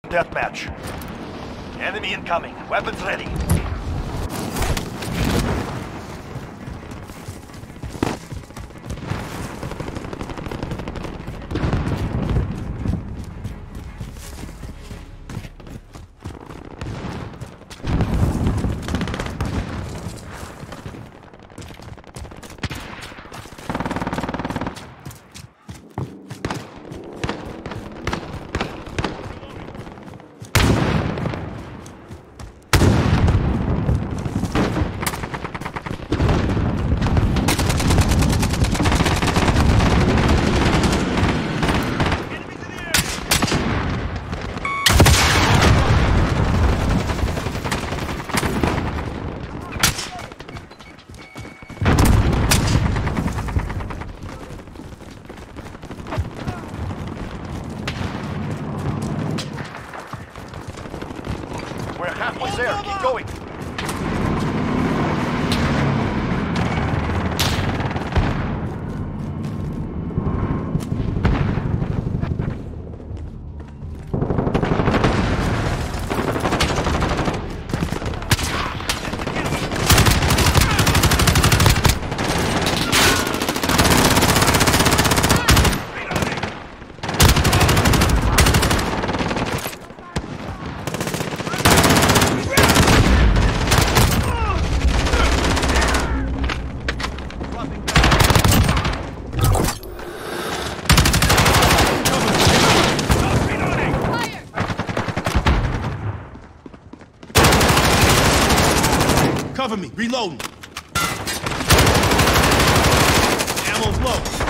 Deathmatch. Enemy incoming. Weapons ready. We're halfway there. Keep going. Cover me, reloading. Ammo's low.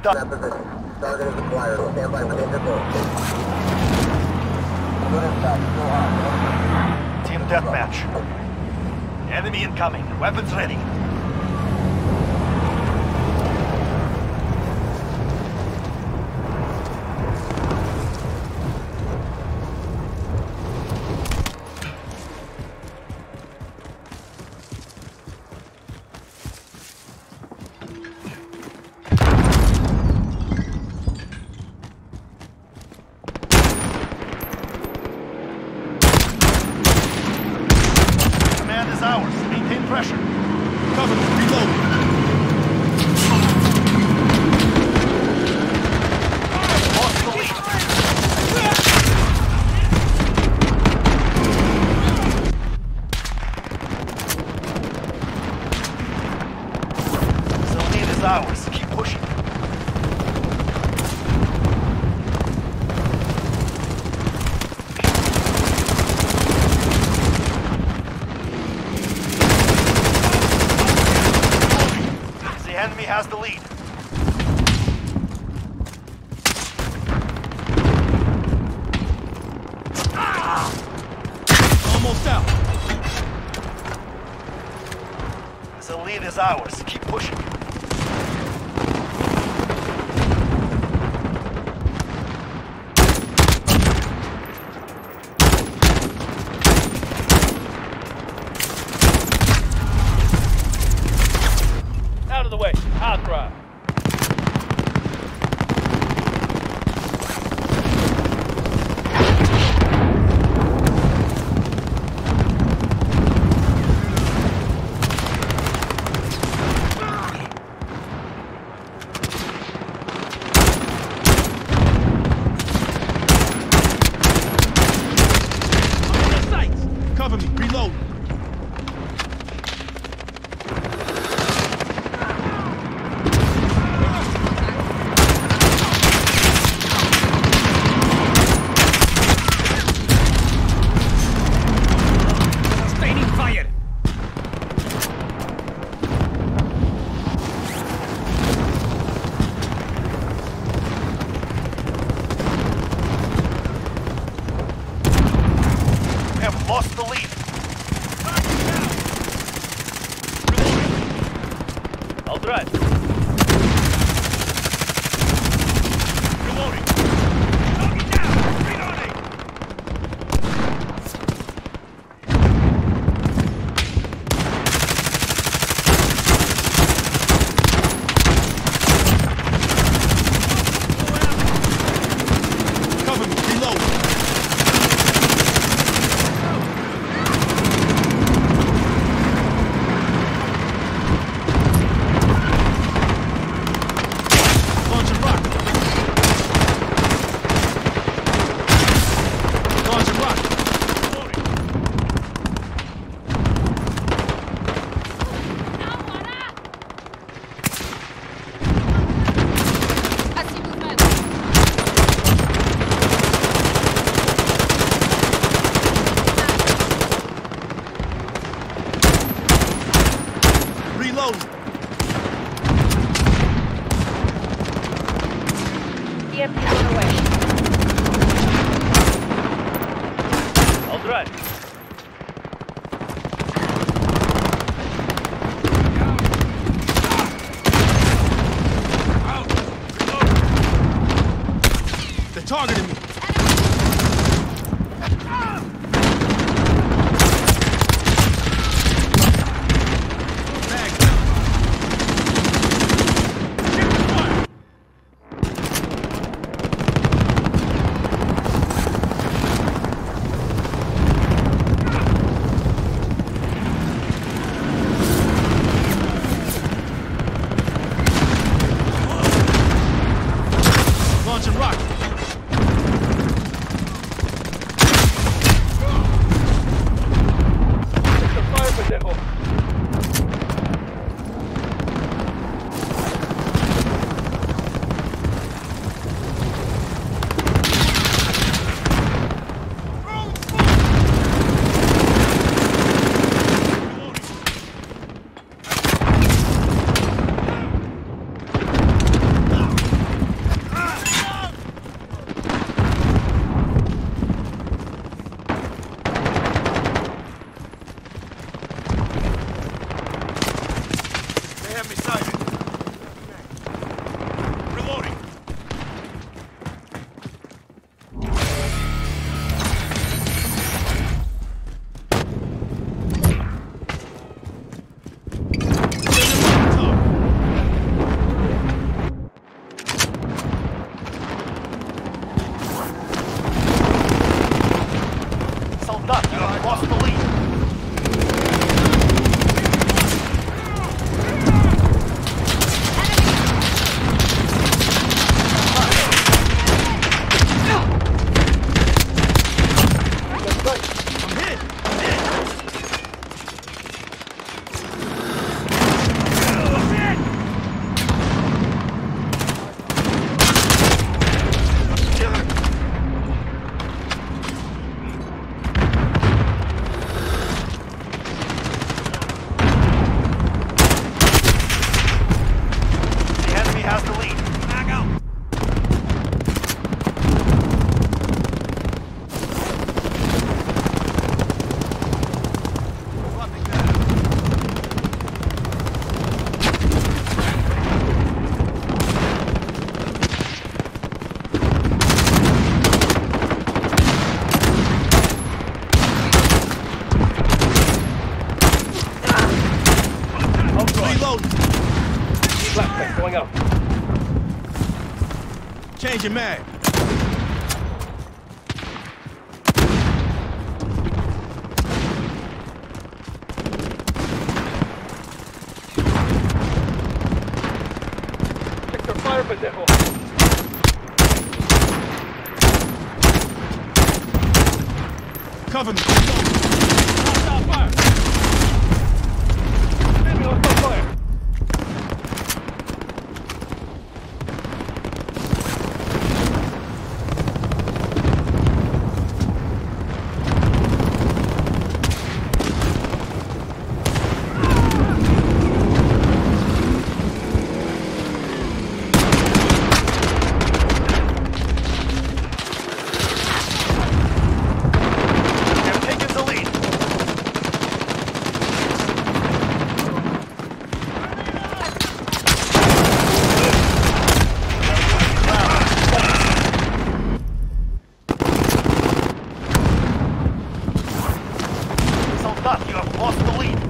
done. Target is acquired. Stand by for interval. Team Deathmatch. Enemy incoming. Weapons ready. Command is ours. Maintain pressure. Cover me. Reload. Lost the lead. The lead is ours. Keep pushing. The enemy has the lead. Almost out. The lead is ours. Keep pushing. Out of the way. Outcry. On the sights. Cover me. Reload. Sustaining fire. We have lost the lead. I'll drive. Reloading. Target down. Reloading. Cover me. Reload. Launch a rocket. Launch a rocket. Reload. EMP on the way. I'll drive. They're targeting me. Bag down. Shit, fire. Launch a rocket. Changing mag. Check their fire position. Cover me. Hostile fire. Enemy hostile fire. They've taken the lead. Soldat, you have lost the lead.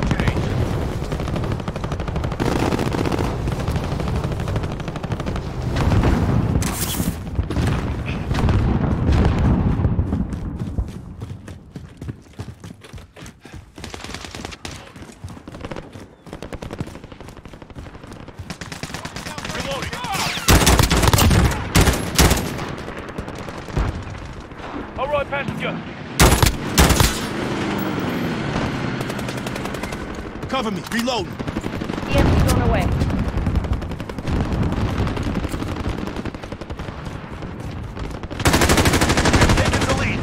Reloading. All right, passenger. Cover me. Reloading. EMP going away. Taking the lead.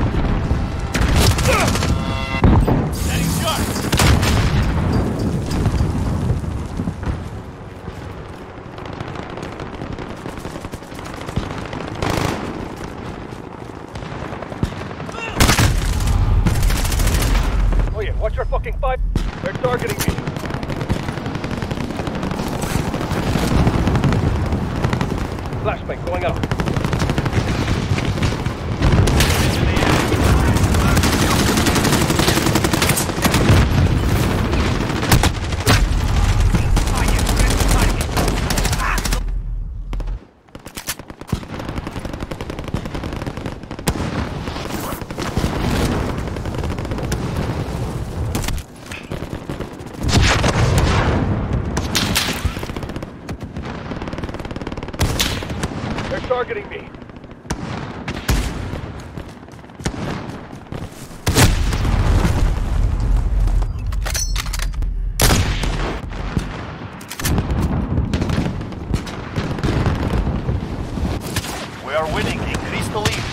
Setting shots. Oh yeah, watch your fucking fire. They're targeting me. Flashbang going out. They're targeting me. We are winning. Increase the lead.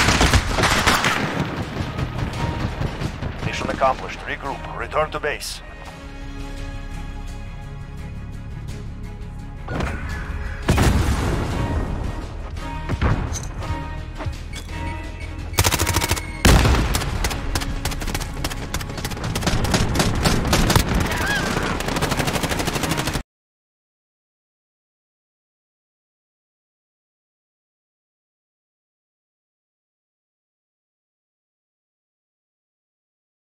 Mission accomplished. Regroup. Return to base.